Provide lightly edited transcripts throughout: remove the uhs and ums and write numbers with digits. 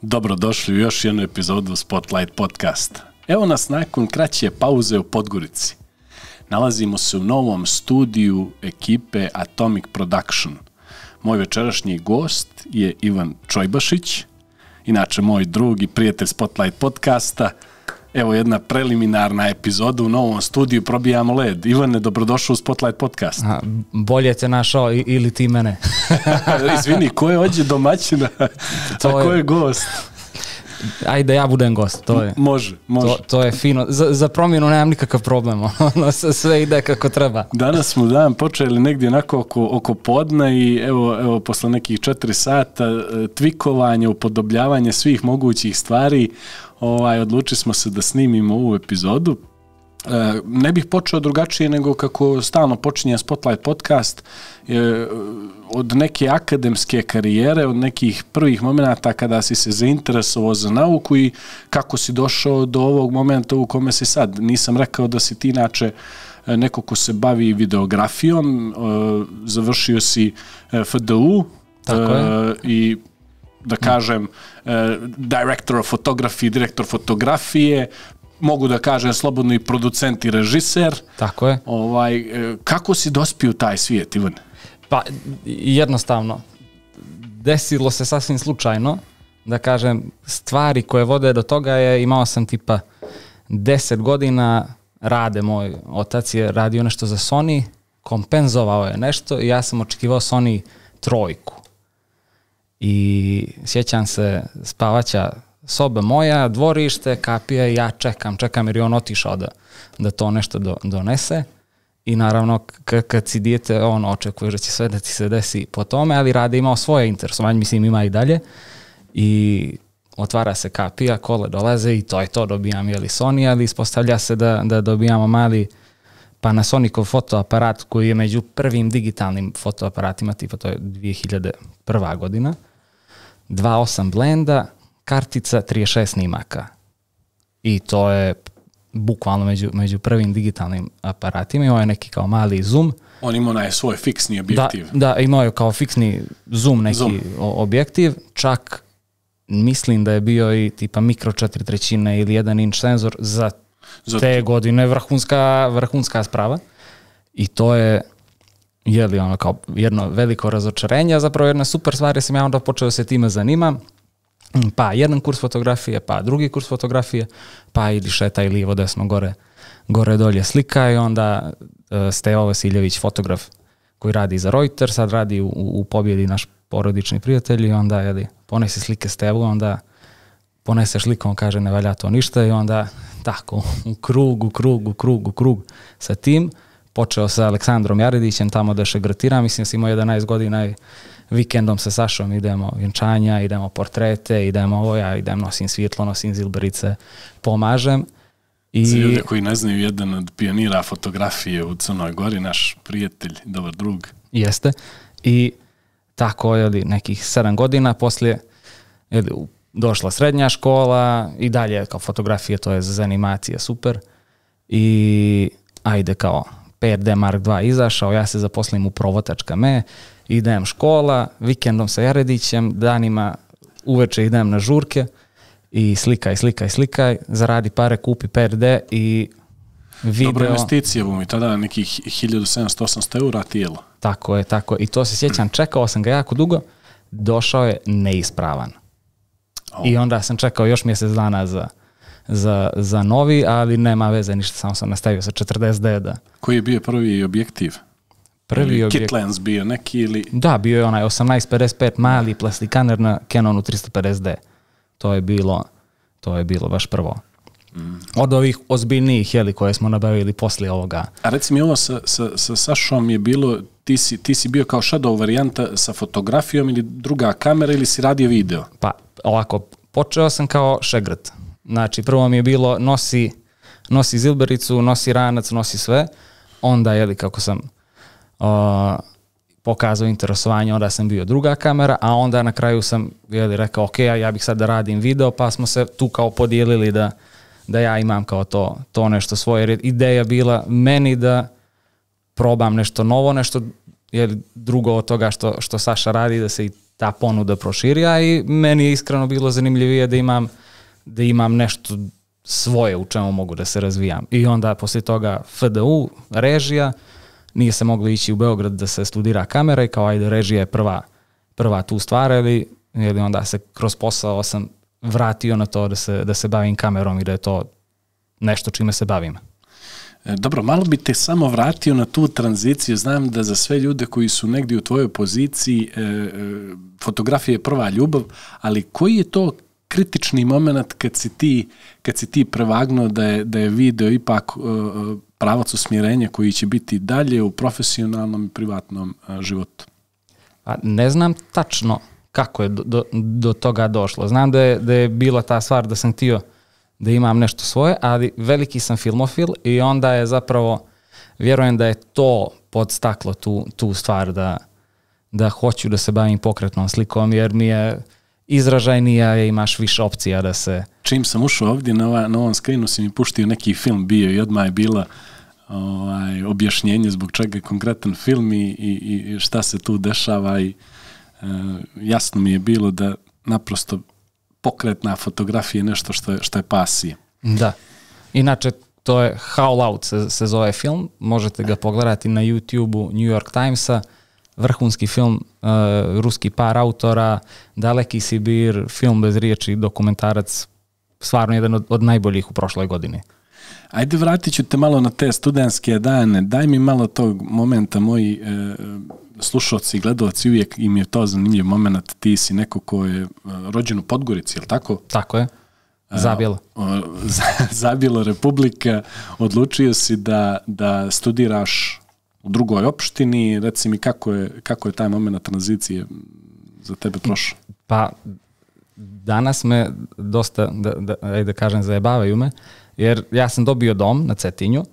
Dobrodošli u još jednu epizodu Spotlight Podcast. Evo nas nakon kraće pauze u Podgorici. Nalazimo se u novom studiju ekipe Atomic Production. Moj večerašnji gost je Ivan Čojbašić, inače moj drug i prijatelj Spotlight Podcasta. Evo jedna preliminarna epizoda u novom studiju, probijamo led. Ivane, dobrodošao u Spotlight Podcast. Bolje te našao ili ti mene. Izvini, ko je ovdje domaćina, a ko je gost? Ajde, ja budem gost. To je, može. To je fino. Za promjenu nemam nikakav problem. Sve ide kako treba. Danas smo dan počeli negdje onako oko podna i evo posle nekih 4 sata tvikovanja, upodobljavanja svih mogućih stvari, odlučili smo se da snimimo ovu epizodu. Ne bih počeo drugačije nego kako stalno počinje Spotlight Podcast, od neke akademske karijere, od nekih prvih momenata kada si se zainteresovao za nauku i kako si došao do ovog momenta u kome si sad. Nisam rekao da si ti inače neko ko se bavi videografijom, završio si FDU i da kažem director of photography, direktor fotografije, mogu da kažem slobodno i producent i režiser. Tako je. Kako si dospio u taj svijet, Ivan? Pa jednostavno, desilo se sasvim slučajno, da kažem, stvari koje vode do toga je, imao sam tipa 10 godina, moj otac je radio nešto za Sony, kompenzovao je nešto i ja sam očekivao Sony 3. I sjećam se spavaća soba moja, dvorište, kapija i ja čekam jer je on otišao da to nešto donese. I naravno kad si dijete, on očekuje da će sve da ti se desi po tome, ali Rade imao svoje interesovanje, mislim ima i dalje. I otvara se kapija, kole dolaze i to je to, dobijam Sony, ali ispostavlja se da dobijamo mali Panasonicov fotoaparat koji je među prvim digitalnim fotoaparatima, tipa to je 2001. godina, 2.8 blenda, kartica 36 snimaka. I to je bukvalno među prvim digitalnim aparatima. Imao je neki kao mali zoom. On imao svoj fiksni objektiv. Da, imao je kao fiksni zoom objektiv. Čak mislim da je bio i tipa mikro 4/3 ili 1 inč senzor za te godine vrhunska sprava. I to je kao jedno veliko razočarenje, zapravo jedna super stvar, jer sam ja onda počeo se time zanimam. Pa jedan kurs fotografije, pa drugi kurs fotografije, pa ili šetaj lijevo, desno, gore, dolje slika i onda Stevo Vasiljević, fotograf koji radi za Reuters, sad radi u Pobjedi, naš porodični prijatelj, i onda ponese slike Stevu, onda ponese sliku, on kaže ne valja to ništa i onda tako u krug sa tim. Počeo sa Aleksandrom Jaredićem tamo da šegrtira, mislim da si imao 11 godina i vikendom sa Sašom idemo vjenčanja, idemo portrete, idem nosim svjetlo, nosim zilberice, pomažem. Za ljude koji ne znaju, jedan od pionira fotografije u Crnoj Gori, naš prijatelj, dobar drug. Jeste. I tako, nekih 7 godina poslije došla srednja škola i dalje kao fotografije, to je za animacije super. I ajde kao 5D Mark II izašao, ja se zaposlim u Provotačka idem škola, vikendom sa Jaredićem, danima uveče idem na žurke i slikaj, zaradi pare, kupi 5D i video. Dobra investicija, mi tada nekih 1700-800 eura tijelo. Tako je. I to se sjećam, čekao sam ga jako dugo, došao je neispravan. I onda sam čekao još mjesec dana za novi, ali nema veze, ništa, samo sam nastavio sa 40D. Koji je bio prvi objektiv? Kit lens bio neki ili? Da, bio je onaj 18-55 mali plastikaner na Canonu 350D. To je bilo baš prvo. Od ovih ozbiljnijih koje smo nabavili poslije ovoga. A reci mi, ovo sa Sašom je bilo, ti si bio kao shadow varijanta sa fotografijom ili druga kamera ili si radio video? Pa ovako, počeo sam kao šegrt. Znači, prvo mi je bilo nosi zilbericu, nosi ranac, nosi sve. Onda, kako sam pokazao interesovanje, onda sam bio druga kamera, a onda na kraju sam rekao, ok, ja bih sad da radim video, pa smo se tu kao podijelili da ja imam kao to nešto svoje. Jer ideja bila meni da probam nešto novo, nešto drugo od toga što Saša radi, da se i ta ponuda proširija i meni je iskreno bilo zanimljivije da imam nešto svoje u čemu mogu da se razvijam. I onda poslije toga FDU, režija, nije se moglo ići u Beograd da se studira kamera i kao ajde režija je prva tu stvar, ili onda se kroz posao sam vratio na to da se bavim kamerom i da je to nešto čime se bavim. Dobro, malo bi te samo vratio na tu tranziciju. Znam da za sve ljude koji su negdje u tvojoj poziciji fotografija je prva ljubav, ali koji je to kritični moment kad si ti prevagnuo da je video ipak pravac usmjerenja koji će biti dalje u profesionalnom i privatnom životu? Pa ne znam tačno kako je do toga došlo. Znam da je bila ta stvar da sam htio da imam nešto svoje, ali veliki sam filmofil i onda je zapravo, vjerujem da je to podstaklo tu stvar da hoću da se bavim pokretnom slikom, jer mi je izražajnija i imaš više opcija da se... Čim sam ušao ovdje na ovom screenu si mi puštio neki film bio i odmah je bila objašnjenje zbog čega je konkretan film i šta se tu dešava i jasno mi je bilo da naprosto pokretna fotografija je nešto što je pasija. Da. Inače, to je Howl Out se zove film. Možete ga pogledati na YouTube-u New York Timesa. Vrhunski film, ruski par autora, Daleki Sibir, film bez riječi, dokumentarac, stvarno jedan od najboljih u prošloj godini. Ajde, vratit ću te malo na te studentske dane. Daj mi malo tog momenta, moji slušalci i gledalci, uvijek im je to zanimljiv moment. Ti si neko ko je rođen u Podgorici, je li tako? Tako je. Zabjelo. Zabjelo Republika. Odlučio si da studiraš u drugoj opštini. Reci mi kako je taj moment tranzicije za tebe prošao? Pa, danas me dosta, da kažem, zajebavaju me, jer ja sam dobio dom na Cetinju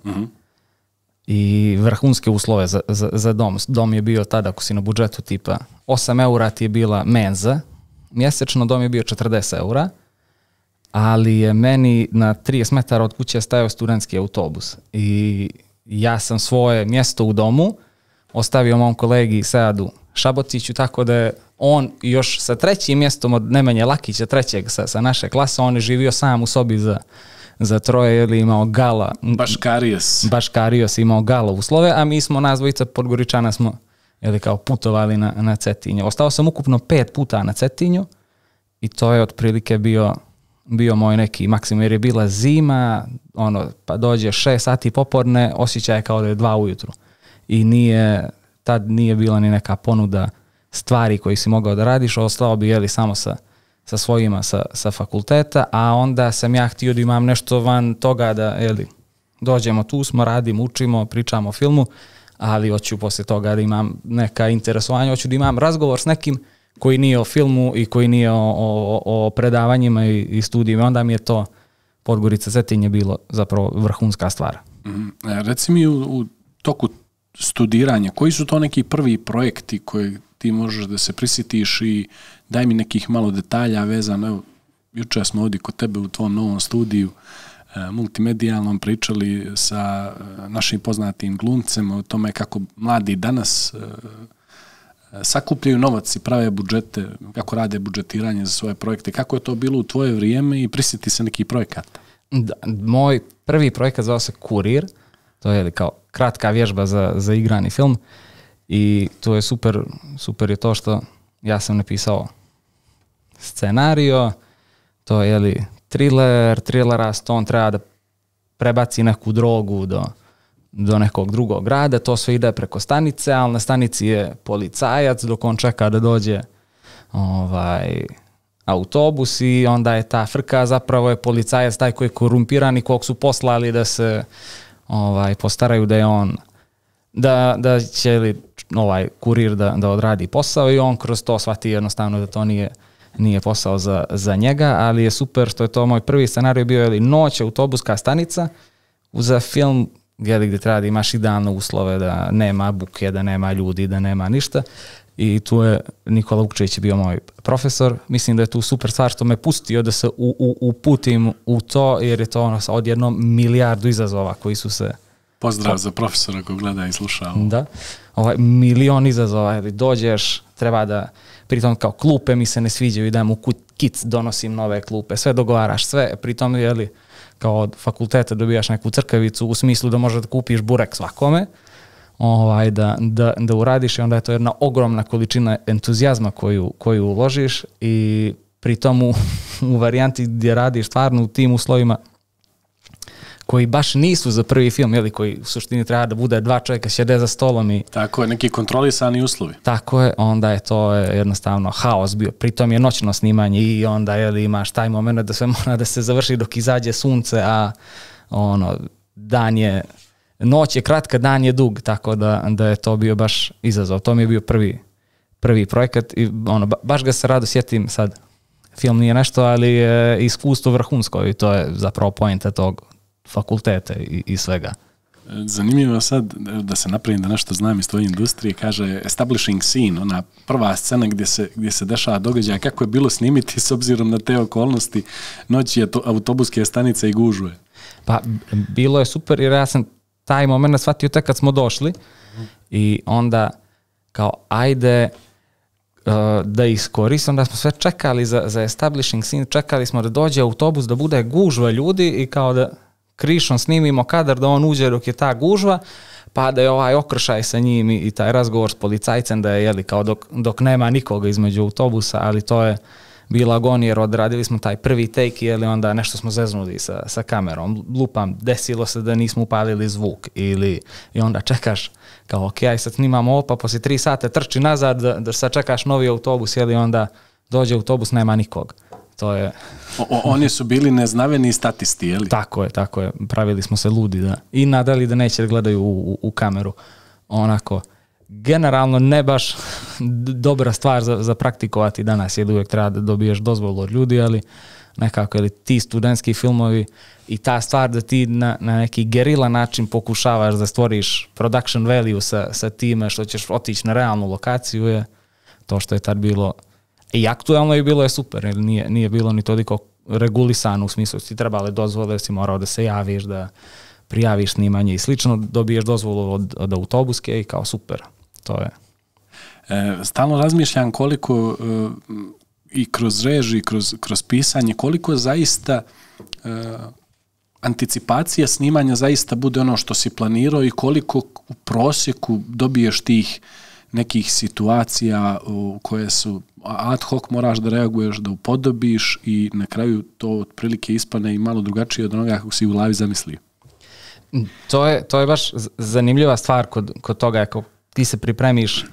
i vrhunske uslove za dom. Dom je bio tada, ako si na budžetu tipa 8 eura ti je bila menza, mjesečno dom je bio 40 eura, ali je meni na 30 metara od kuće stajao studentski autobus i ja sam svoje mjesto u domu ostavio mom kolegi Seadu Šabotiću, tako da je on još sa trećim mjestom od Nemanje Lakića, trećeg sa naše klase, on je živio sam u sobi za troje, ili imao gala. Baškarijos imao gala uslove, a mi smo, nas dvojica Podgoričana smo kao putovali na Cetinju. Ostao sam ukupno 5 puta na Cetinju i to je otprilike bio moj neki maksimum, jer je bila zima, pa dođe 6 sati popodne, osjećaj kao da je 2 ujutru. I tad nije bila ni neka ponuda stvari koji si mogao da radiš, ostao bi samo sa svojima sa fakulteta, a onda sam ja htio da imam nešto van toga da dođemo tu, smo, radimo, učimo, pričamo o filmu, ali hoću poslije toga da imam neka interesovanja, hoću da imam razgovor s nekim koji nije o filmu i koji nije o predavanjima i studijima. Onda mi je to Podgorica Cetinje bilo zapravo vrhunska stvar. Reci mi u toku studiranja, koji su to neki prvi projekti koji ti možeš da se prisjetiš i daj mi nekih malo detalja vezano. Evo, jučer smo ovdje kod tebe u tvom novom studiju multimedijalnom pričali sa našim poznatim glumcem o tome kako mladi danas sakupljaju novac i prave budžete, kako rade budžetiranje za svoje projekte. Kako je to bilo u tvoje vrijeme i prisjeti se nekih projekata? Da, moj prvi projekat zvao se Kurir. To je kao kratka vježba za igrani film i to je super je to što ja sam napisao scenario, to je thrillera, on treba da prebaci neku drogu do nekog drugog grada, to sve ide preko stanice, ali na stanici je policajac dok on čeka da dođe autobus i onda je ta frka, zapravo je policajac taj koji je korumpiran i kog su poslali da se postaraju da je on da će kurir da odradi posao i on kroz to shvati jednostavno da to nije posao za njega, ali je super što je to moj prvi scenarij bio noć, autobuska stanica za film gdje treba da imaš idealne uslove, da nema buke, da nema ljudi, da nema ništa. I tu je Nikola Vukčević bio moj profesor. Mislim da je tu super stvar što me pustio da se uputim u to, jer je to odjednom milijardu izazova koji su se Pozdrav za profesora ko gleda i sluša ovo. Da. Milion izazova, dođeš, treba da, pritom kao klupe mi se ne sviđaju, idem u kic, donosim nove klupe, sve dogovaraš, sve, pritom kao od fakulteta dobijaš neku crkavicu u smislu da možeš da kupiš burek svakome, da uradiš i onda je to jedna ogromna količina entuzijazma koju uložiš i pritom u varijanti gdje radiš stvarno u tim uslovima koji baš nisu za prvi film, koji u suštini treba da bude 2 čovjeka sjede za stolom i... Tako je, neki kontrolisani uslovi. Tako je, onda je to jednostavno haos bio. Pritom je noćno snimanje i onda imaš taj moment da sve mora da se završi dok izađe sunce, a noć je kratka, dan je dug, tako da je to bio baš izazov. To mi je bio prvi projekat i baš ga se rado sjetim sad. Film nije nešto, ali je iskustvo vrhunsko i to je zapravo poenta tog fakultete i svega. Zanimljivo sad da se napravim da nešto znam iz tvoje industrije, kaže establishing scene, ona prva scena gdje se dešava događaj, kako je bilo snimiti s obzirom na te okolnosti, noći autobuske stanice i gužve? Pa bilo je super jer ja sam taj moment shvatio tek kad smo došli i onda kao ajde da iskoristim, da smo sve čekali za establishing scene, čekali smo da dođe autobus, da bude gužva ljudi i kao da krišom snimimo kadar da on uđe dok je ta gužva, pa da je okršaj sa njim i taj razgovor s policajcem da je kao dok nema nikoga između autobusa, ali to je bila agonija jer odradili smo taj prvi take i onda nešto smo zeznuli sa kamerom. Lupam, desilo se da nismo upalili zvuk i onda čekaš kao ok, sad snimamo ovo, pa poslije 3 sata trči nazad da sad čekaš novi autobus i onda dođe autobus, nema nikog. To je... Oni su bili neznaveni statisti, je li? Tako je. Pravili smo se ludi da i nadali da neće da gledaju u kameru. Onako, generalno ne baš dobra stvar za praktikovati danas, jer uvijek treba da dobiješ dozvolu od ljudi, ali nekako ti studentski filmovi i ta stvar da ti na neki gerila način pokušavaš da stvoriš production value sa time što ćeš otići na realnu lokaciju je to što je tad bilo i aktualno i bilo je super, jer nije bilo ni toliko regulisano u smislu ti trebale dozvole, si morao da se javiš, da prijaviš snimanje i slično, dobiješ dozvolu od autobuske i kao super, to je. Stalno razmišljam koliko i kroz režiju, kroz pisanje, koliko zaista anticipacija snimanja zaista bude ono što si planirao i koliko u prosjeku dobiješ tih nekih situacija u koje su ad hoc moraš da reaguješ, da upodobiš i na kraju to otprilike ispane i malo drugačije od onoga kako si u glavi zamislio. To je baš zanimljiva stvar kod toga, ako ti se pripremiš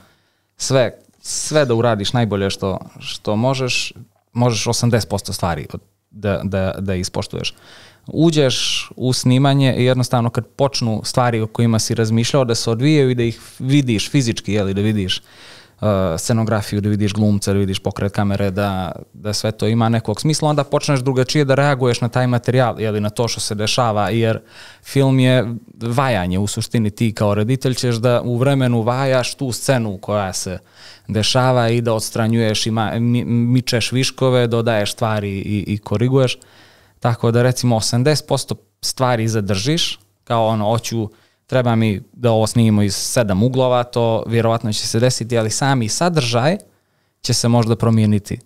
sve da uradiš najbolje što možeš 80% stvari da ispoštuješ. Uđeš u snimanje i jednostavno kad počnu stvari o kojima si razmišljao da se odvijaju i da ih vidiš fizički, da vidiš scenografiju, da vidiš glumca, da vidiš pokret kamere, da sve to ima nekog smisla, onda počneš drugačije da reaguješ na taj materijal, na to što se dešava, jer film je vajanje, u suštini ti kao reditelj ćeš da u vremenu vajaš tu scenu koja se dešava i da odstranjuješ i mičeš viškove, dodaješ stvari i koriguješ. Tako da recimo 80% stvari zadržiš, kao treba mi da ovo snimimo iz 7 uglova, to vjerovatno će se desiti, ali sami sadržaj će se možda promijeniti.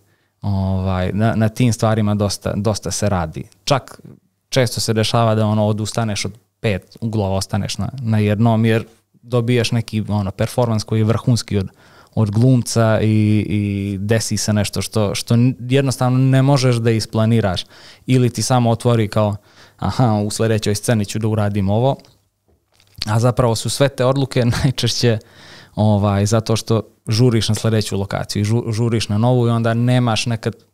Na tim stvarima dosta se radi. Čak često se dešava da odustaneš od 5 uglova, ostaneš na jednom, jer dobiješ neki performans koji je vrhunski od glumca i desi se nešto što jednostavno ne možeš da isplaniraš. Ili ti samo otvori kao u sljedećoj sceni ću da uradim ovo, a zapravo su sve te odluke najčešće zato što žuriš na sljedeću lokaciju, žuriš na novu i onda nemaš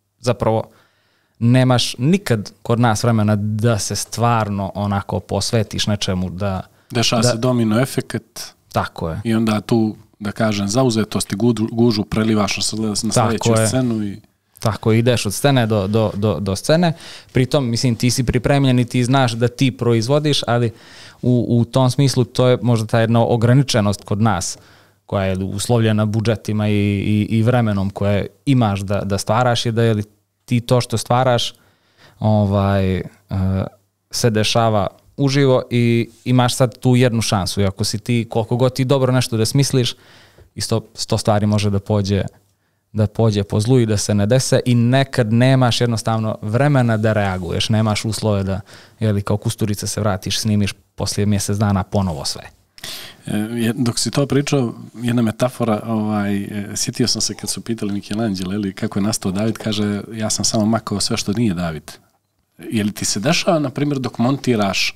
nikad kod nas vremena da se stvarno onako posvetiš nečemu. Dešava se domino efekt. Tako je. I onda tu, da kažem, zauzetost i gužu prelivaš na sljedeću scenu i... Tako, ideš od scene do scene, pritom, mislim, ti si pripremljen i ti znaš da ti proizvodiš, ali u tom smislu to je možda ta jedna ograničenost kod nas, koja je uslovljena budžetima i vremenom koje imaš da stvaraš, je ti to što stvaraš se dešava uživo i imaš sad tu jednu šansu. I ako si ti, koliko god ti dobro nešto da smisliš, isto 100 stvari može da pođe po zlu i da se ne dese i nekad nemaš jednostavno vremena da reaguješ, nemaš uslove da, kao Kusturica se vratiš, snimiš poslije mjesec dana ponovo sve. Dok si to pričao, jedna metafora, sjetio sam se kad su pitali Michelangelo kako je nastao David, kaže ja sam samo makao sve što nije David. Je li ti se dešava, na primjer, dok montiraš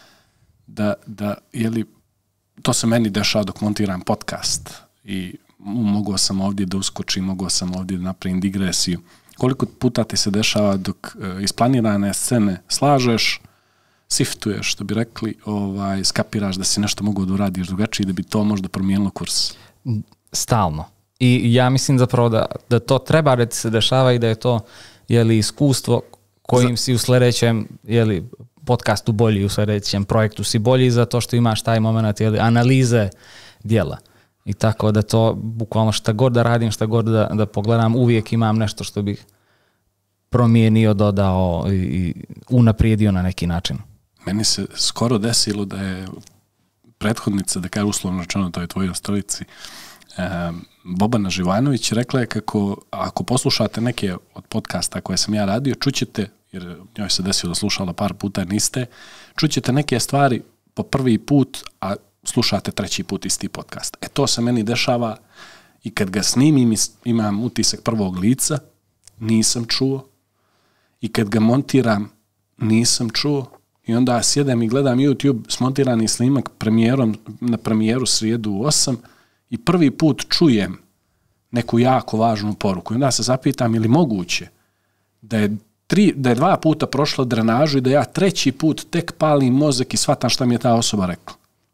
to se meni dešava dok montiram podcast i mogao sam ovdje da uskočim, mogao sam ovdje da napravim digresiju. Koliko puta ti se dešava dok isplanirane scene slažeš, siftuješ, što bi rekli, skapiraš da si nešto mogao da uradiš drugačije i da bi to možda promijenilo kurs? Stalno. I ja mislim zapravo da to treba da ti se dešava i da je to iskustvo kojim si u sljedećem podcastu bolji, u sljedećem projektu si bolji zato što imaš taj moment analize djela. I tako da to bukvalno šta god da radim, šta god da pogledam, uvijek imam nešto što bih promijenio, dodao i unaprijedio na neki način. Meni se skoro desilo da je prethodnica, da kažem uslovno rečeno, to je tvojoj stolici, Bobana Živanović rekla je kako ako poslušate neke od podcasta koje sam ja radio, čućete, jer njoj se desilo da slušala par puta, niste, čućete neke stvari po prvi put, a slušate treći put isti podcast. To se meni dešava i kad ga snimim imam utisak prvog lica, nisam čuo, i kad ga montiram nisam čuo, i onda sjedem i gledam YouTube smontirani snimak na premijeru srijedu u 8 i prvi put čujem neku jako važnu poruku. I onda se zapitam, je li moguće da je 2 puta prošla drenažu i da ja treći put tek palim mozak i shvatam šta mi je ta osoba rekla.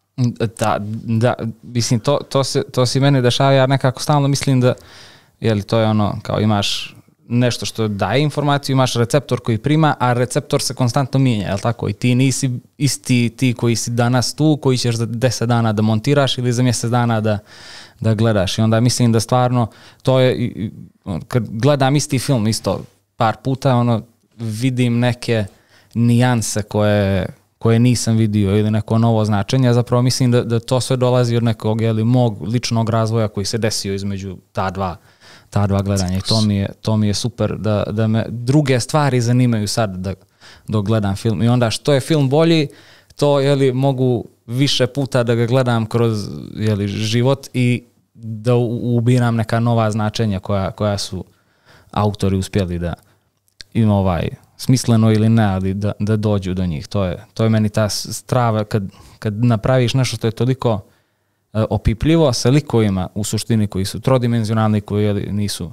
Da, mislim, to si meni dešava, ja nekako stalno mislim da, to je ono, kao imaš nešto što daje informaciju, imaš receptor koji prima, a receptor se konstantno mijenja, je li tako? I ti nisi isti ti koji si danas tu, koji ćeš za 10 dana da montiraš ili za mjesec dana da gledaš. I onda mislim da stvarno, to je, kad gledam isti film isto par puta, vidim neke nijanse koje nisam vidio ili neko novo značenje, zapravo mislim da to sve dolazi od nekog mog ličnog razvoja koji se desio između ta dva gledanja. I to mi je super da me druge stvari zanimaju sad dok gledam film. I onda što je film bolji, to mogu više puta da ga gledam kroz život i da ubiram neka nova značenja koja su autori uspjeli da im smisleno ili ne, ali da dođu do njih. To je meni ta strava kad napraviš nešto što je toliko opipljivo sa likovima u suštini koji su trodimenzionalni, koji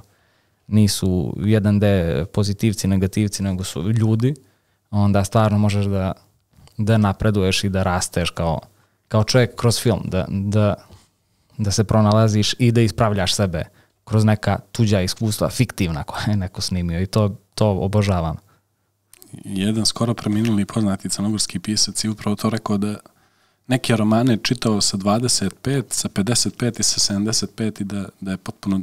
nisu 1D pozitivci, negativci, nego su ljudi, onda stvarno možeš da napreduješ i da rasteš kao čovjek kroz film, da se pronalaziš i da ispravljaš sebe kroz neka tuđa iskustva, fiktivna koja je neko snimio i to obožavam. Jedan skoro preminuli poznati crnogorski pisac je upravo to rekao da neke romane čitao sa 25, sa 55 i sa 75 i da je potpuno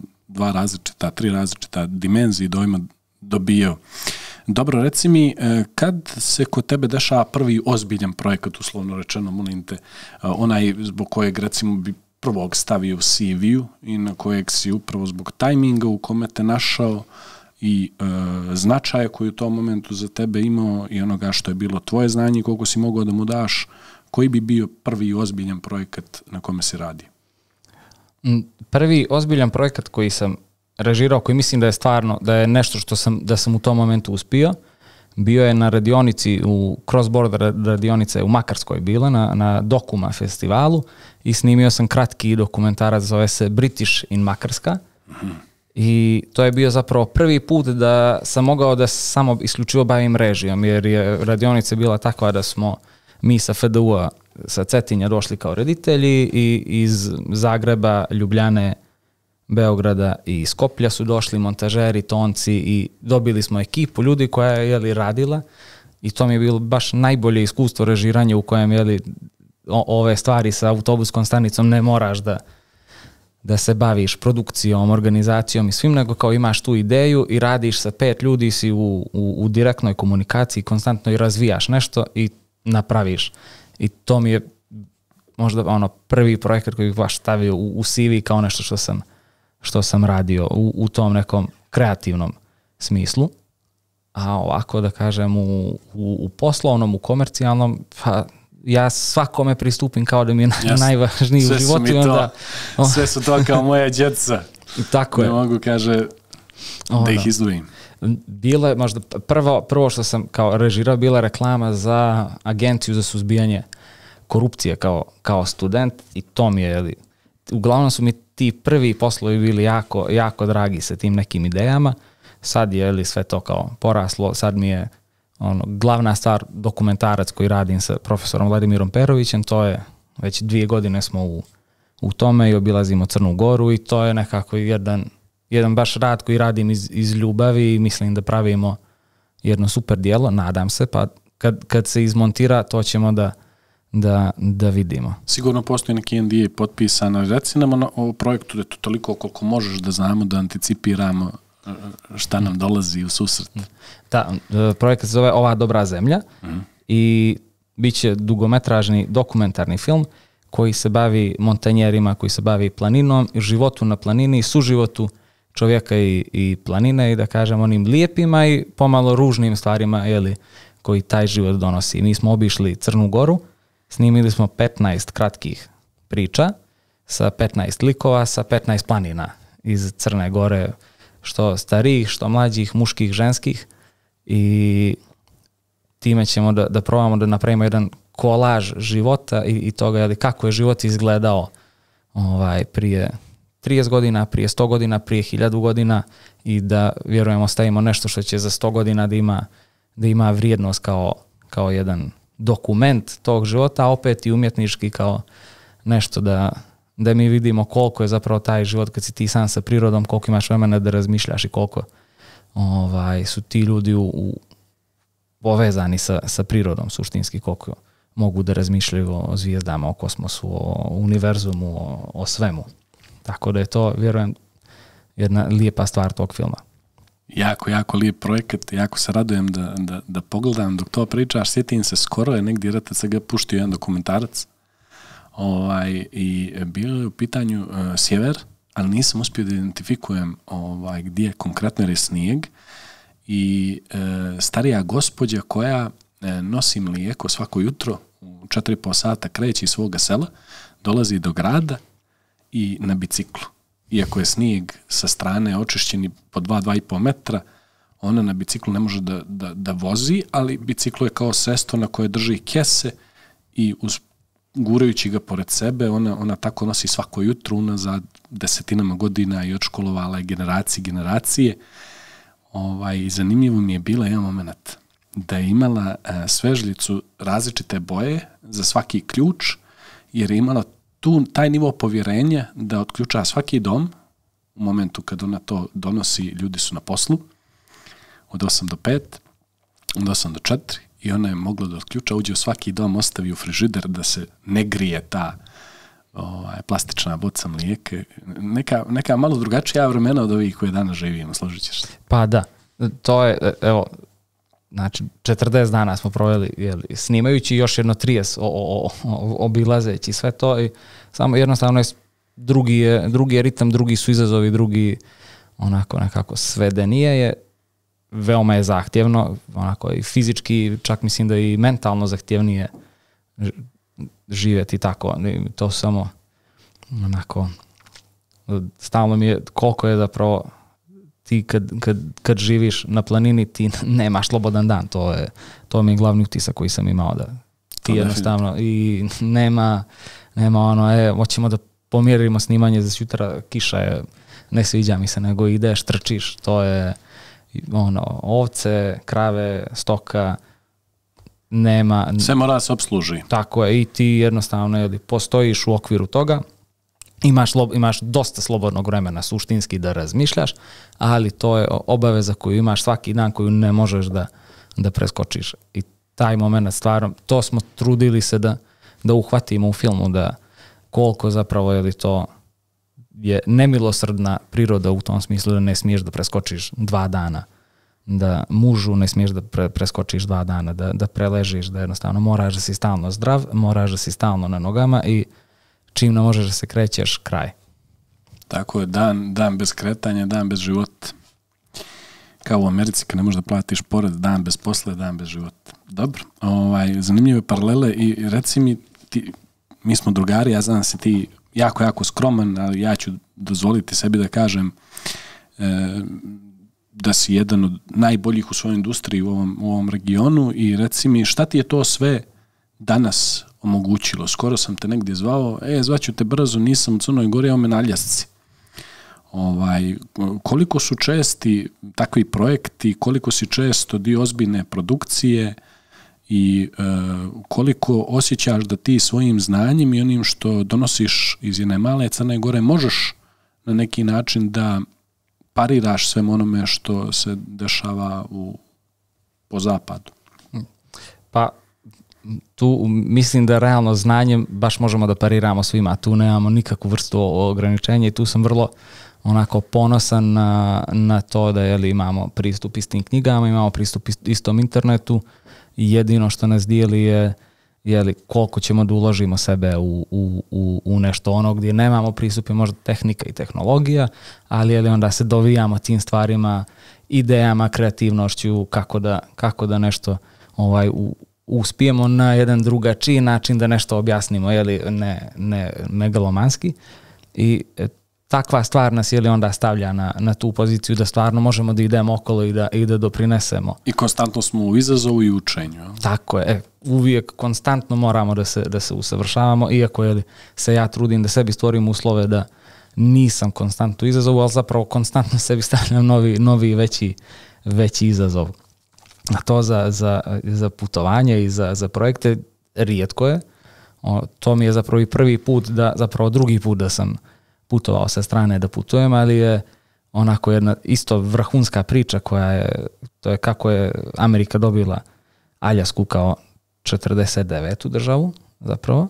3 različita dimenzije dojma dobio. Dobro, reci mi, kad se kod tebe dešava prvi ozbiljan projekat, uslovno rečeno, molim te, onaj zbog kojeg recimo bi prvog stavio u CV-u i na kojeg si upravo zbog tajminga u kome te našao i značaja koji u tom momentu za tebe imao i onoga što je bilo tvoje znanje i koliko si mogao da mu daš, koji bi bio prvi ozbiljan projekat na kome si radi? Prvi ozbiljan projekat koji sam režirao, koji mislim da je stvarno, da je nešto da sam u tom momentu uspio, bio je na radionici, cross-border radionice u Makarskoj bila, na Dokuma festivalu i snimio sam kratki dokumentarac, zove se British in Makarska. I to je bio zapravo prvi put da sam mogao da samo isključivo bavim režijom, jer je radionica bila takva da smo mi sa FDU-a, sa Cetinja došli kao reditelji i iz Zagreba, Ljubljane, Beograda i Skoplja su došli montažeri, tonci i dobili smo ekipu ljudi koja je radila i to mi je bilo baš najbolje iskustvo režiranja u kojem ove stvari sa autobuskom stanicom ne moraš da se baviš produkcijom, organizacijom i svim, nego kao imaš tu ideju i radiš sa 5 ljudi, si u direktnoj komunikaciji konstantno i razvijaš nešto i napraviš. I to mi je možda ono prvi projekat koji bih baš stavio u CV kao nešto što sam radio u tom nekom kreativnom smislu. A ovako da kažem u poslovnom, u komercijalnom, pa ja svakome pristupim kao da mi je najvažniji u životu. Sve su to kao moja djeca. Tako je. Ne mogu, kaže, da ih izdvojim. Bilo je možda prvo što sam kao režirao, bila reklama za agenciju za suzbijanje korupcije kao student i to mi je, uglavnom su mi ti prvi poslovi bili jako, jako dragi sa tim nekim idejama. Sad je sve to kao poraslo, sad mi je glavna stvar dokumentarac koji radim sa profesorom Vladimirom Perovićem, to je već 2 godine smo u tome i obilazimo Crnu Goru i to je nekako jedan baš rad koji radim iz ljubavi i mislim da pravimo jedno super djelo, nadam se, pa kad se izmontira to ćemo da vidimo. Sigurno postoji neki NDA potpisan, reci nam o projektu da je to toliko koliko možeš da znamo, da anticipiramo šta nam dolazi u susret. Da, projekat se zove Ova dobra zemlja i bit će dugometražni dokumentarni film koji se bavi montanjerima, koji se bavi planinom, životu na planini, suživotu čovjeka i planine i da kažem onim lijepima i pomalo ružnim stvarima koji taj život donosi. Mi smo obišli Crnu Goru, snimili smo 15 kratkih priča sa 15 likova, sa 15 planina iz Crne Gore, što starijih, što mlađih, muških, ženskih i time ćemo da probamo da napravimo jedan kolaž života i toga kako je život izgledao prije 30 godina, prije 100 godina, prije 1000 godina i da vjerujemo stavimo nešto što će za 100 godina da ima vrijednost kao jedan dokument tog života, a opet i umjetnički kao nešto da mi vidimo koliko je zapravo taj život kad si ti sam sa prirodom, koliko imaš vremena da razmišljaš i koliko su ti ljudi povezani sa prirodom suštinski, koliko mogu da razmišljaju o zvijezdama, o kosmosu, o univerzumu, o svemu. Tako da je to, vjerujem, jedna lijepa stvar tog filma. Jako, jako lijep projekat, jako se radujem da pogledam dok to pričaš. Sjetim se, skoro je negdje RTCG puštio jedan dokumentarac i bio je u pitanju sjever, ali nisam uspio da identifikujem gdje je konkretno, jer je snijeg i starija gospođa koja nosi mlijeko svako jutro u 4,5 sata kreće iz svoga sela, dolazi do grada i na biciklu. Iako je snijeg sa strane očišćeni po 2-2,5 metra, ona na biciklu ne može da vozi, ali biciklo je kao sredstvo na koje drži kese i gurajući ga pored sebe, ona tako nosi svako jutro unazad desetinama godina i odškolovala je generacije. I zanimljivo mi je bila jedan moment da je imala svežljicu različite boje za svaki ključ, jer je imala taj nivo povjerenja da otključa svaki dom u momentu kad ona to donosi, ljudi su na poslu od 8 do 5, od 8 do 4 i ona je mogla da otključa, uđe u svaki dom, ostavi u frižider da se ne grije ta plastična boca mlijeka. Neka malo drugačija vremena od ovih koje danas živimo, složit ćeš se. Pa da, to je, evo, znači 40 dana smo proveli snimajući još jedno 30 obilazeći sve to i samo jednostavno drugi je ritam, drugi su izazovi, drugi onako nekako svedenije je, veoma je zahtjevno, onako i fizički, čak mislim da i mentalno zahtjevnije živjeti tako, to samo onako stalno mi je koliko je zapravo ti kad živiš na planini ti nemaš slobodan dan, to mi je glavni utisak koji sam imao, da ti jednostavno i nema hoćemo da pomjerimo snimanje za sutra, kiša je, ne sviđa mi se, nego ideš, trčiš, to je ovce, krave, stoka, nema. Sve mora se opsluži. Tako je, i ti jednostavno postojiš u okviru toga, imaš dosta slobodnog vremena suštinski da razmišljaš, ali to je obaveza koju imaš svaki dan koju ne možeš da preskočiš. I taj moment stvarno, to smo trudili se da uhvatimo u filmu, da koliko zapravo to je nemilosrdna priroda u tom smislu da ne smiješ da preskočiš 2 dana da mužu ne smiješ da preskočiš 2 dana, da preležiš, da jednostavno moraš da si stalno zdrav, moraš da si stalno na nogama i čim ne možeš da se krećeš, kraj. Tako je, dan bez kretanja, dan bez života. Kao u Americi kad ne možeš da platiš pored, dan bez posla, dan bez života. Dobro, zanimljive paralele i reci mi, mi smo drugari, ja znam da si ti jako skroman, ali ja ću dozvoliti sebi da kažem da si jedan od najboljih u svojoj industriji u ovom regionu i reci mi šta ti je to sve danas omogućilo. Skoro sam te negdje zvao, zvaću te brzo, nisam u Crnoj Gori, evo me na Aljasci. Koliko su česti takvi projekti, koliko si često dio ozbiljne produkcije i koliko osjećaš da ti svojim znanjem i onim što donosiš iz jedne male Crne Gore možeš na neki način da pariraš svem onome što se dešava po zapadu? Pa tu mislim da realno znanjem baš možemo da pariramo svima, tu nemamo nikakvu vrstu ograničenja i tu sam vrlo onako ponosan na to da imamo pristup istim knjigama, imamo pristup istom internetu i jedino što nas dijeli je koliko ćemo da uložimo sebe u nešto ono gdje nemamo pristup je možda tehnika i tehnologija, ali onda se dovijamo tim stvarima, idejama, kreativnošću, kako da nešto uspijemo na jedan drugačiji način da nešto objasnimo, ne megalomanski i takva stvar nas onda stavlja na tu poziciju da stvarno možemo da idemo okolo i da doprinesemo. I konstantno smo u izazovu i učenju. Tako je. Uvijek konstantno moramo da se usavršavamo, iako se ja trudim da sebi stvorim uslove da nisam konstantno u izazovu, ali zapravo konstantno sebi stavljam novi veći izazov. A to za putovanje i za projekte rijetko je. To mi je zapravo i drugi put da sam putovao sa strane da putujem, ali je onako jedna isto vrhunska priča to je kako je Amerika dobila Aljasku kao 49. državu zapravo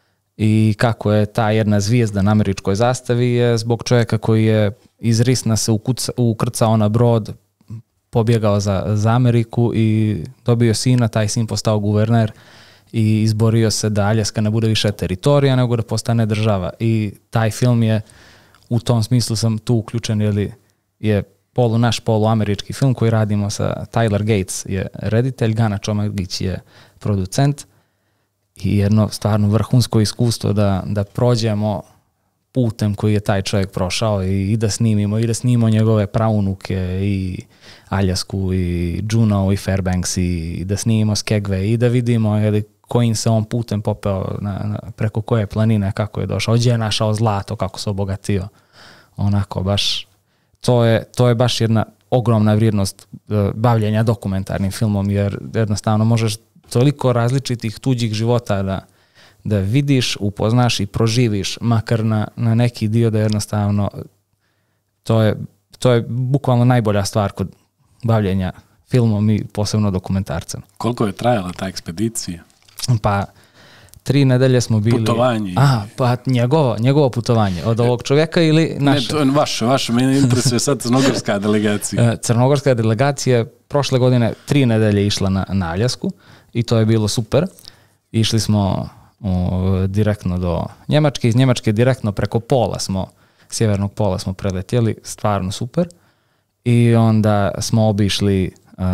i kako je ta jedna zvijezda na američkoj zastavi je zbog čovjeka koji je iz Risna se ukrcao na brod, pobjegao za Ameriku i dobio sina, taj sin postao guverner i izborio se da Aljaska ne bude više teritorija, nego da postane država. I taj film je, u tom smislu sam tu uključen, je naš poluamerički film koji radimo sa Tyler Gates, je reditelj, Gana Čomagić je producent i jedno stvarno vrhunsko iskustvo da prođemo putem koji je taj čovjek prošao i da snimimo njegove praunuke i Aljasku i Juneau i Fairbanks i da snimimo Skagway i da vidimo kojim se on putem popeo preko koje planine, kako je došao, gdje je našao zlato, kako se obogatio. Onako baš, to je baš jedna ogromna vrijednost bavljenja dokumentarnim filmom, jer jednostavno možeš toliko različitih tuđih života da vidiš, upoznaš i proživiš, makar na neki dio da jednostavno to je bukvalno najbolja stvar kod bavljenja filmom i posebno dokumentarcem. Koliko je trajala ta ekspedicija? Pa 3 nedelje smo bili... Putovanje? Pa njegovo putovanje. Od ovog čovjeka ili naše? Ne, vaše. Mene interesuje sad crnogorska delegacija. Crnogorska delegacija prošle godine 3 nedelje išla na Aljasku i to je bilo super. Išli smo direktno do Njemačke, iz Njemačke direktno preko sjevernog pola smo preletjeli, stvarno super. I onda smo obišli,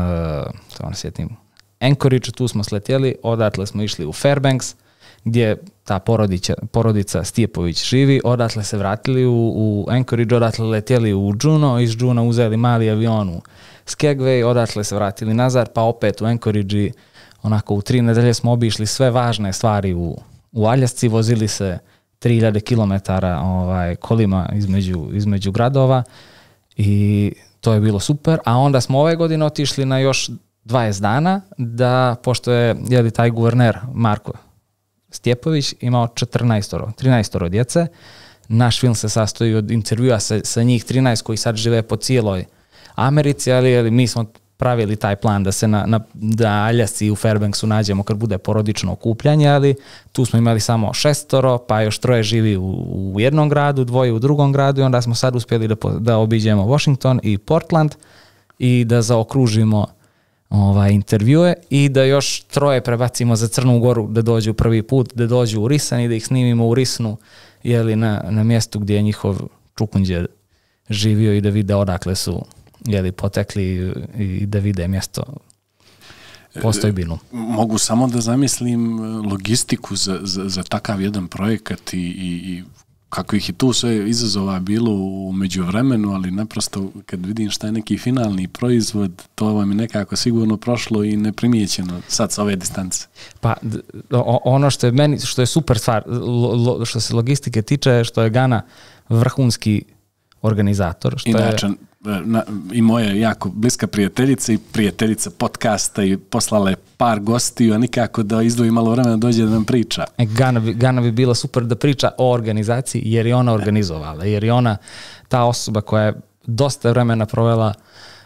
Anchorage, tu smo sletjeli, odatle smo išli u Fairbanks, gdje ta porodica Stjepović živi, odatle se vratili u Anchorage, odatle letjeli u Juneau, iz Juneau uzeli mali avion u Skagway, odatle se vratili nazad, pa opet u Anchorage i onako u 3 nedelje smo obišli sve važne stvari u Aljasci, vozili se 3000 km kolima između gradova i to je bilo super, a onda smo ove godine otišli na još 20 dana, pošto je taj guverner Marko Stjepović imao 13 djece. Naš film se sastoji od intervjua sa njih 13 koji sad žive po cijeloj Americi, ali mi smo pravili taj plan da se da Aljasci u Fairbanksu nađemo kad bude porodično okupljanje, ali tu smo imali samo 6, pa još 3 živi u jednom gradu, 2 u drugom gradu i onda smo sad uspjeli da obiđemo Washington i Portland i da zaokružimo intervjue i da još 3 prebacimo za Crnu Goru da dođu prvi put, da dođu u Risan i da ih snimimo u Risnu, jeli, na mjestu gdje je njihov čukunđe živio i da vide odakle su, jeli, potekli i da vide mjesto postojbinu. Mogu samo da zamislim logistiku za takav jedan projekat i kako ih je tu sve izazova bilo u međuvremenu, ali naprosto kad vidim šta je neki finalni proizvod, to vam je nekako sigurno prošlo i neprimjećeno sad sa ove distance. Pa ono što je meni, što je super stvar, što se logistike tiče, što je Gana vrhunski organizator. Što inače, i moja jako bliska prijateljica i prijateljica podcasta i poslala je par gostiju, a nikako da izdvoji malo vremena dođe da nam priča. Gana bi bila super da priča o organizaciji, jer je ona organizovala, jer je ona ta osoba koja je dosta vremena provela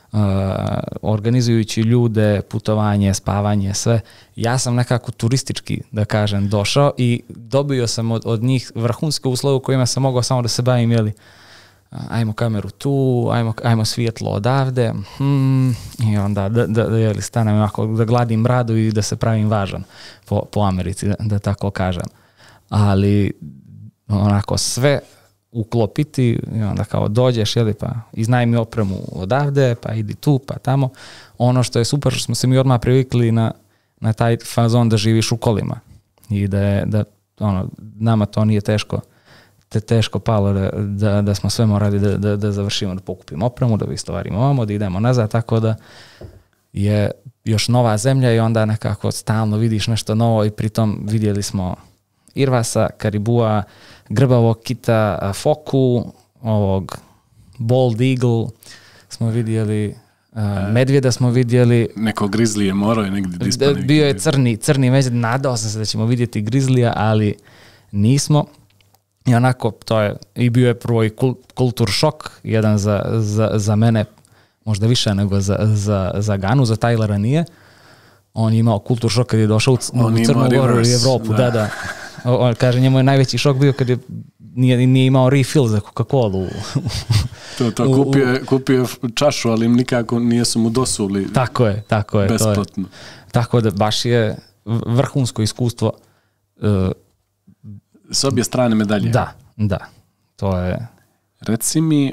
organizujući ljude, putovanje, spavanje, sve. Ja sam nekako turistički, da kažem, došao i dobio sam od njih vrhunske uslove u kojima sam mogao samo da se bavim, jeli, ajmo kameru tu, ajmo svjetlo odavde, i onda da stanem ovako, da gladim bradu i da se pravim važan po Americi, da tako kažem. Ali onako sve uklopiti i onda kao dođeš, jeli, pa iznajmi opremu odavde, pa idi tu, pa tamo. Ono što je super, što smo se mi odmah privikli na taj fazon da živiš u kolima i da nama to nije teško palo da smo sve morali da završimo, da pokupimo opremu, da istovarimo ovamo, da idemo nazad, tako da je još nova zemlja i onda nekako stalno vidiš nešto novo i pritom vidjeli smo irvasa, karibua, grbavog kita, foku, ovog bald eagle smo vidjeli, medvjeda smo vidjeli. Neko grizlije morao je negdje disponiti. Bio je crni medvjed, nadao sam se da ćemo vidjeti grizlija, ali nismo. I onako, to je, i bio je prvo i kultur šok, jedan za mene, možda više nego za Ganu, za Tylera nije. On je imao kultur šok kad je došao u Crnu Goru i Evropu, da. On kaže, njemu je najveći šok bio kad je nije imao refill za Coca-Colu. To kupio čašu, ali im nikako nijesu mu dosuli. Tako je. Besplatno. Tako da baš je vrhunsko iskustvo. S obje strane medalje. Da. To je... Reci mi,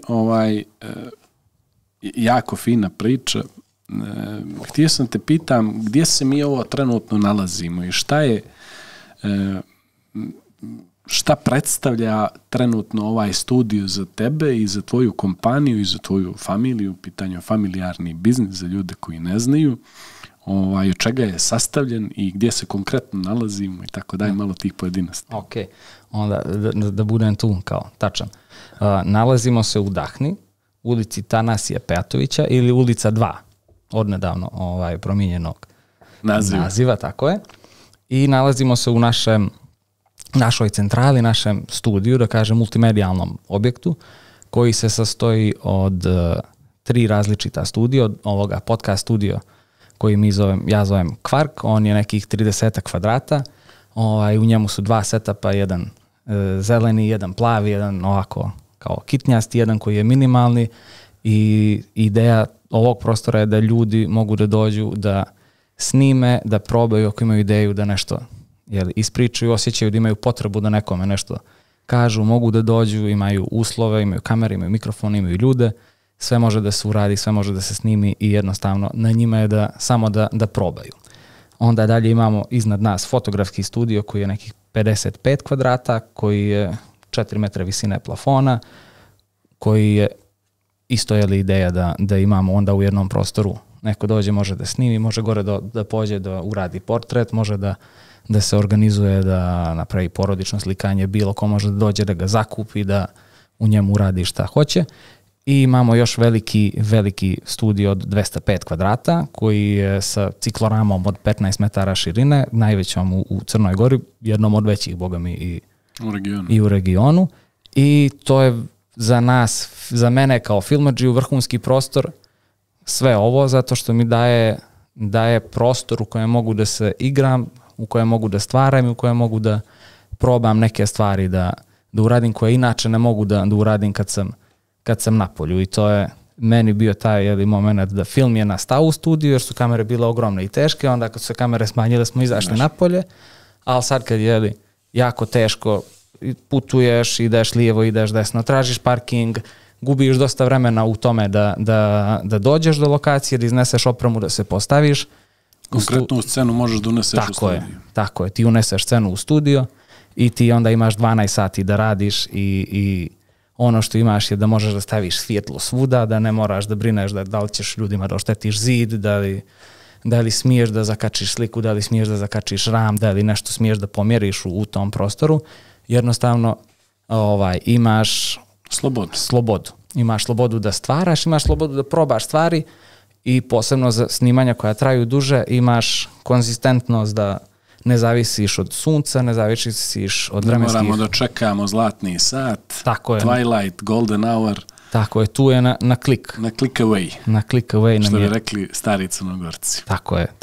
jako fina priča. Htio sam te pitam, gdje se mi ovo trenutno nalazimo i šta predstavlja trenutno ovaj studio za tebe i za tvoju kompaniju i za tvoju familiju, pitanje o familijarni biznis za ljude koji ne znaju, od čega je sastavljen i gdje se konkretno nalazimo i tako daj malo tih pojedinosti. Ok, onda da budem tu kao tačan. Nalazimo se u Dahni, ulici Tanasija Pejatovića ili ulica 2, odnedavno promijenjenog naziva, tako je. I nalazimo se u našoj centrali, našem studiju, da kažem multimedijalnom objektu, koji se sastoji od 3 različita studija, od ovoga podcast studio koji ja zovem Kvark, on je nekih 30 kvadrata, u njemu su 2 setapa, jedan zeleni, jedan plavi, jedan ovako kao kitnjasti, jedan koji je minimalni i ideja ovog prostora je da ljudi mogu da dođu, da snime, da probaju ako imaju ideju da nešto ispričaju, osjećaju da imaju potrebu da nekome nešto kažu, mogu da dođu, imaju uslove, imaju kamere, imaju mikrofon, imaju ljude, sve može da se uradi, sve može da se snimi i jednostavno na njima je samo da probaju. Onda dalje imamo iznad nas fotografski studio koji je nekih 55 kvadrata, koji je 4 metra visine plafona, koji je isto ideja da imamo onda u jednom prostoru. Neko dođe, može da snimi, može gore da pođe da uradi portret, može da se organizuje, da napravi porodično slikanje, bilo ko može da dođe da ga zakupi, da u njemu uradi šta hoće. I imamo još veliki studio od 205 kvadrata koji je sa cikloramom od 15 metara širine, najvećom u Crnoj Gori, jednom od većih, boga mi, i u regionu. I to je za nas, za mene kao filmadžiju vrhunski prostor, sve ovo, zato što mi daje prostor u kojem mogu da se igram, u kojem mogu da stvaram i u kojem mogu da probam neke stvari da uradim koje inače ne mogu da uradim kad sam na polju i to je meni bio taj moment da film je nastao u studiju jer su kamere bile ogromne i teške, onda kad su se kamere smanjile smo izašli napolje, ali sad kad je jako teško, putuješ, ideš lijevo, ideš desno, tražiš parking, gubiš dosta vremena u tome da dođeš do lokacije, da izneseš opremu, da se postaviš. Konkretnu scenu možeš da uneseš u studiju. Tako je, ti uneseš scenu u studio i ti onda imaš 12 sati da radiš i ono što imaš je da možeš da staviš svjetlo svuda, da ne moraš da brineš da li ćeš ljudima da oštetiš zid, da li smiješ da zakačiš sliku, da li smiješ da zakačiš ram, da li nešto smiješ da pomjeriš u tom prostoru. Jednostavno imaš slobodu. Imaš slobodu da stvaraš, imaš slobodu da probaš stvari i posebno za snimanja koja traju duže imaš konzistentnost da ne zavisiš od sunca, ne zavisiš od vremenskih... Ne moramo da čekamo zlatni sat, Twilight, Golden Hour. Tako je, tu je na klik. Na click away. Na click away. Što bi rekli stari Crnogorci. Tako je.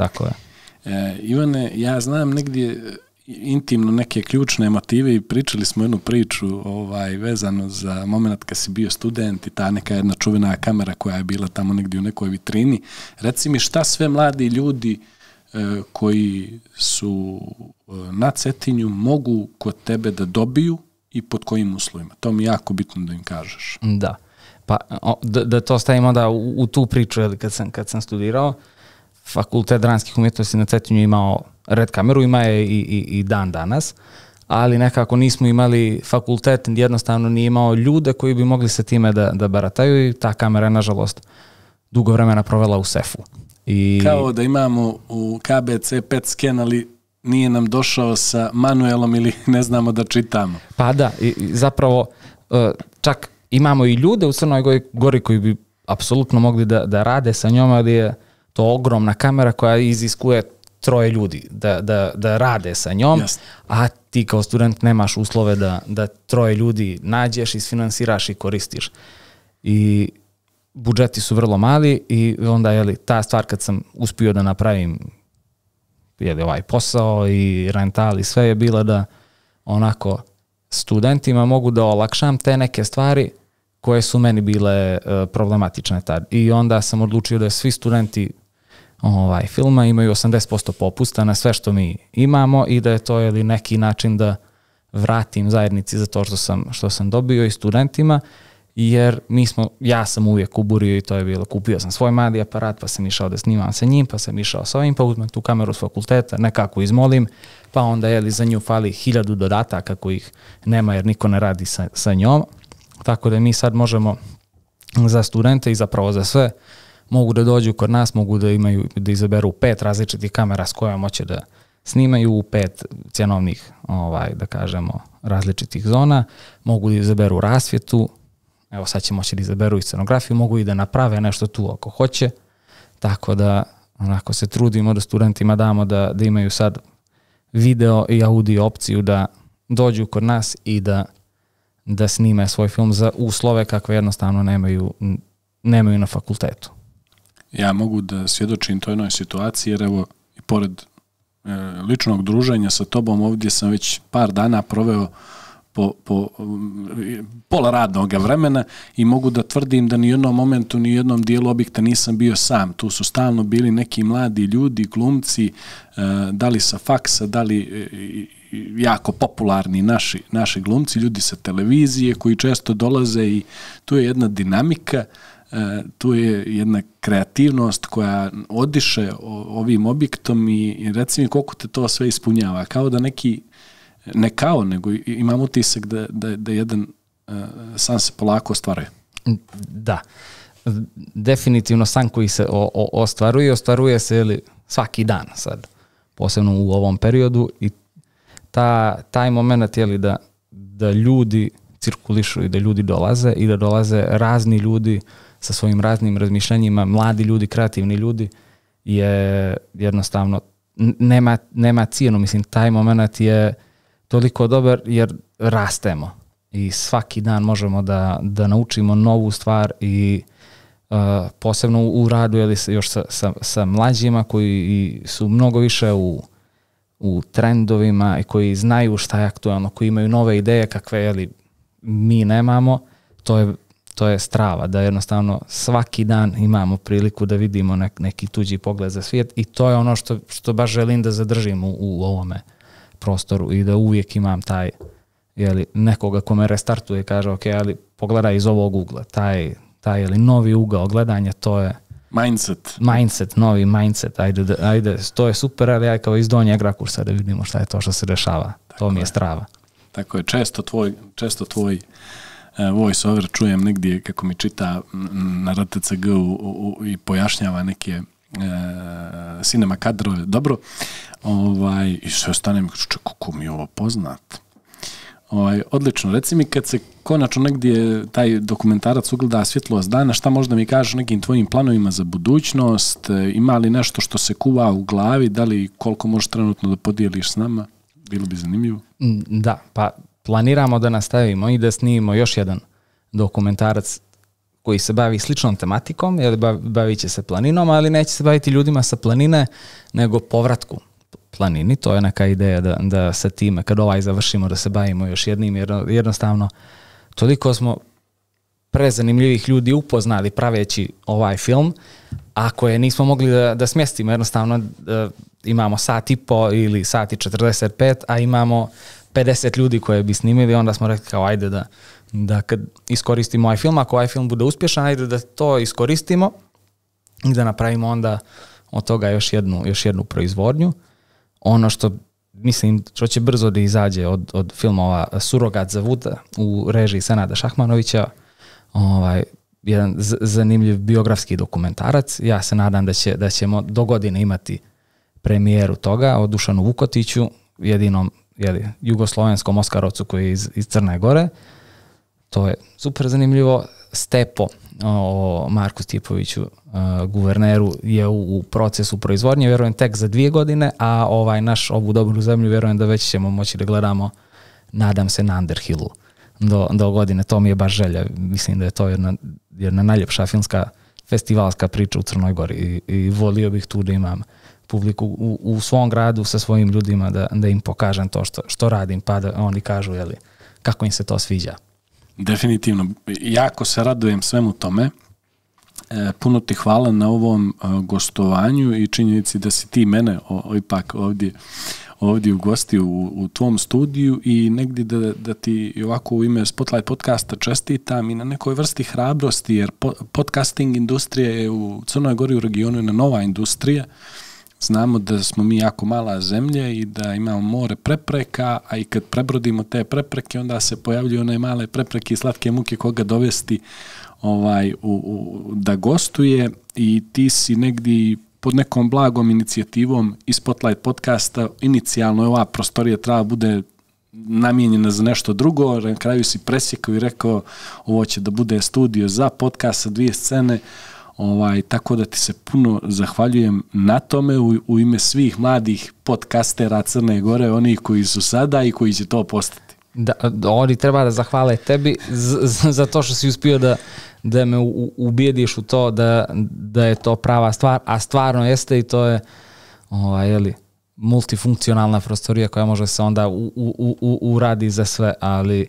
Ivane, ja znam negdje intimno neke ključne motive i pričali smo jednu priču vezano za moment kad si bio student i ta neka jedna čuvena kamera koja je bila tamo negdje u nekoj vitrini. Reci mi šta sve mladi ljudi koji su na Cetinju mogu kod tebe da dobiju i pod kojim uslovima. To mi je jako bitno da im kažeš. Da. Pa da to stavimo da u tu priču, kad sam studirao, Fakultet dramskih umjetnosti na Cetinju imao red kameru, ima je i dan danas, ali nekako nismo imali fakultet, jednostavno nije imao ljude koji bi mogli sa time da barataju i ta kamera je, nažalost, dugo vremena provela u sefu. Kao da imamo u KBC PET sken, ali nije nam došao sa manuelom ili ne znamo da čitamo. Pa da, zapravo čak imamo i ljude u Crnoj Gori koji bi apsolutno mogli da rade sa njom, ali je to ogromna kamera koja iziskuje 3 ljudi da rade sa njom, a ti kao student nemaš uslove da 3 ljudi nađeš, isfinansiraš i koristiš. I budžeti su vrlo mali i onda ta stvar kad sam uspio da napravim ovaj posao i rental i sve je bila da onako studentima mogu da olakšam te neke stvari koje su meni bile problematične tad. I onda sam odlučio da svi studenti filma imaju 80% popusta na sve što mi imamo i da je to neki način da vratim zajednici za to što sam dobio i studentima, jer ja sam uvijek kuburio i to je bilo, kupio sam svoj mali aparat, pa sam išao da snimam sa njim, pa sam išao sa ovim, pa uzmem tu kameru s fakulteta, nekako izmolim, pa onda za nju fali 1000 dodataka kojih nema jer niko ne radi sa njom, tako da mi sad možemo za studente i zapravo za sve mogu da dođu kod nas, mogu da izaberu 5 različitih kamera s kojom hoće da snimaju u 5 cjenovnih, da kažemo, različitih zona, mogu da izaberu rasvjetu, evo sad će moći da izaberu i scenografiju, mogu i da naprave nešto tu ako hoće, tako da onako se trudimo da studentima damo da imaju sad video i audio opciju da dođu kod nas i da snime svoj film za uslove kakve jednostavno nemaju na fakultetu. Ja mogu da svjedočim toj jednoj situaciji, jer evo, i pored ličnog druženja sa tobom, ovdje sam već par dana proveo po pola radnog vremena i mogu da tvrdim da ni u jednom momentu, ni u jednom dijelu objekta nisam bio sam. Tu su stalno bili neki mladi ljudi, glumci, da li sa faksa, da li jako popularni naši glumci, ljudi sa televizije koji često dolaze i tu je jedna dinamika, tu je jedna kreativnost koja odiše ovim objektom i reci mi koliko te to sve ispunjava. Kao da nego imam utisak da jedan san se polako ostvaruje. Da, definitivno san koji se ostvaruje se svaki dan sad, posebno u ovom periodu i taj moment da ljudi cirkulišu i da ljudi dolaze i da dolaze razni ljudi sa svojim raznim razmišljanjima, mladi ljudi, kreativni ljudi, je jednostavno, nema cijenu. Mislim, taj moment je toliko dobar jer rastemo i svaki dan možemo da naučimo novu stvar i posebno u radu još sa mlađima koji su mnogo više u trendovima i koji znaju šta je aktualno, koji imaju nove ideje kakve mi nemamo. To je to je strava, da jednostavno svaki dan imamo priliku da vidimo neki tuđi pogled za svijet i to je ono što baš želim da zadržim u ovome prostoru i da uvijek imam taj nekoga ko me restartuje i kaže ok, ali pogledaj iz ovog ugla, taj novi ugao gledanja, to je mindset, novi mindset, ajde, to je super, ali aj kao iz donjeg rakursa da vidimo šta je to što se dešava, to mi je strava. Tako je, često tvoj voice over čujem negdje kako mi čita na RTCG i pojašnjava neke cinema kadrove, dobro, i sve ostanem, kako mi je ovo poznat. Odlično, reci mi kad se konačno negdje taj dokumentarac ugleda svjetlost dana, šta možda mi kažeš o nekim tvojim planovima za budućnost, ima li nešto što se kuva u glavi, da li koliko možeš trenutno da podijeliš s nama, bilo bi zanimljivo. Da, pa planiramo da nastavimo i da snimimo još jedan dokumentarac koji se bavi sličnom tematikom, jer bavit će se planinom, ali neće se baviti ljudima sa planine, nego povratku planini. To je neka ideja da sa time, kad završimo, da se bavimo još jednim, jer jednostavno toliko smo prezanimljivih ljudi upoznali praveći ovaj film, a koje nismo mogli da smjestimo. Jednostavno imamo 1.5 sata ili 1.45, a imamo 50 ljudi koje bi snimili, onda smo rekli kao ajde da kad iskoristimo ovaj film, ako ovaj film bude uspješan, ajde da to iskoristimo i da napravimo onda od toga još jednu proizvodnju. Ono što mislim što će brzo da izađe od filmova Surogat za Vuda u režiji Senada Šahmanovića, jedan zanimljiv biografski dokumentarac. Ja se nadam da ćemo do godine imati premijeru toga o Dušanu Vukotiću, jedinom jugoslovenskom Oskarovcu koji je iz Crne Gore. To je super zanimljivo. Stepo o Marku Stjepoviću, guverneru, je u procesu proizvodnje, vjerujem tek za 2 godine, a naš Ovu dobru zemlju vjerujem da već ćemo moći da gledamo, nadam se, na Underhillu do godine. To mi je baš želja. Mislim da je to jedna najljepša filmska festivalska priča u Crnoj Gori i volio bih tu da imam publiku u svom gradu sa svojim ljudima da im pokažem to što radim, pa da oni kažu kako im se to sviđa. Definitivno. Jako se radujem svemu tome. Puno ti hvala na ovom gostovanju i činjenici da si ti mene ipak ovdje ugostio u tvom studiju i negdje da ti ovako u ime Spotlight podcasta čestitam i na nekoj vrsti hrabrosti, jer podcasting industrija je u Crnoj Gori, u regionu, jedna nova industrija. Znamo da smo mi jako mala zemlja i da imamo more prepreka, a i kad prebrodimo te prepreke, onda se pojavljuju one male prepreke i slatke muke koga dovesti da gostuje, i ti si negdje pod nekom blagom inicijativom iz Spotlight podcasta. Inicijalno ova prostorija treba bude namijenjena za nešto drugo, na kraju si presjekao i rekao ovo će da bude studio za podcast sa 2 scene. Tako da ti se puno zahvaljujem na tome u ime svih mladih podcastera Crne Gore, onih koji su sada i koji će to postati. Da, oni treba da zahvale tebi za to što si uspio da me ubijediš u to da je to prava stvar, a stvarno jeste, i to je multifunkcionalna prostorija koja može se onda uradi za sve, ali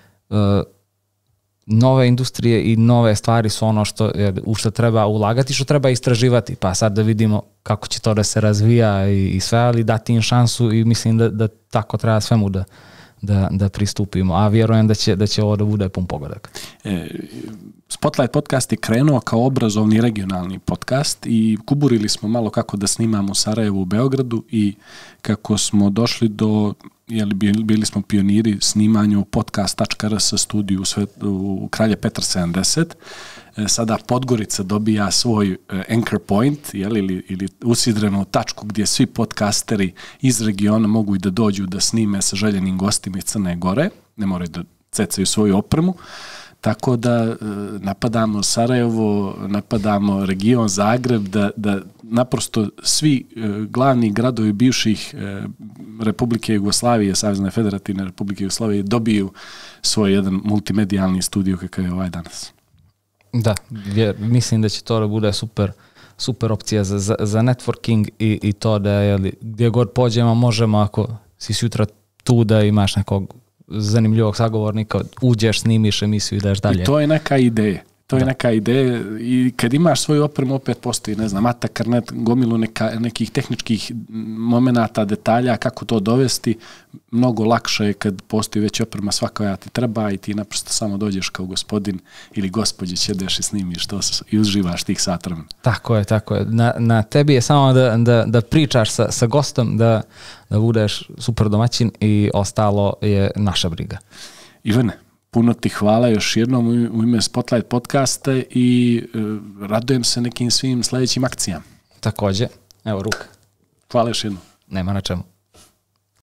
nove industrije i nove stvari su ono u što treba ulagati, što treba istraživati, pa sad da vidimo kako će to da se razvija i sve, ali dati im šansu i mislim da tako treba svemu da pristupimo, a vjerujem da će ovo da bude pun pogodak. Spotlight podcast je krenuo kao obrazovni regionalni podcast i kuburili smo malo kako da snimamo u Sarajevu, u Beogradu, i kako smo došli do, bili smo pioniri snimanju podcast.rs studiju u Kralje Petar 70. Sada Podgorica dobija svoj anchor point, ili usidrenu tačku gdje svi podcasteri iz regiona mogu i da dođu da snime sa željenim gostima iz Crne Gore, ne moraju da cecaju svoju opremu. Tako da napadamo Sarajevo, napadamo region Zagreb, da naprosto svi glavni gradovi bivših Republike Jugoslavije, Savezne Federativne Republike Jugoslavije, dobiju svoj jedan multimedijalni studio kakav je ovaj danas. Da, mislim da će to da bude super opcija za networking i to da gdje god pođemo možemo, ako si sutra tu, da imaš nekog zanimljivog sagovornika, uđeš, snimiš emisiju i ideš dalje. I to je neka ideja. To je neka ideja i kad imaš svoju opremu opet postoji, ne znam, Ata Karnet, gomilu nekih tehničkih momenata, detalja, kako to dovesti, mnogo lakše je kad postoji već oprema sva koja ti treba i ti naprosto samo dođeš kao gospodin ili gospođe, ćedeš i snimiš to i uživaš tih sat vremena. Tako je. Na tebi je samo da pričaš sa gostom, da budeš super domaćin i ostalo je naša briga. Ivane, puno ti hvala još jednom u ime Spotlight podcasta i radujem se nekim svim sljedećim akcijama. Također, evo ruka. Hvala još jednom. Nema na čemu.